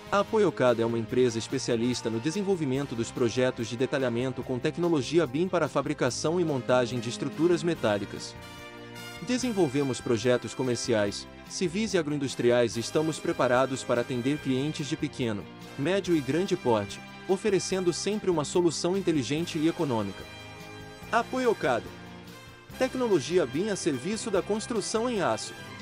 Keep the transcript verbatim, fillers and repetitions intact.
A Apoiocada é uma empresa especialista no desenvolvimento dos projetos de detalhamento com tecnologia B I M para fabricação e montagem de estruturas metálicas. Desenvolvemos projetos comerciais, civis e agroindustriais e estamos preparados para atender clientes de pequeno, médio e grande porte, oferecendo sempre uma solução inteligente e econômica. Apoiocada. Tecnologia B I M a serviço da construção em aço.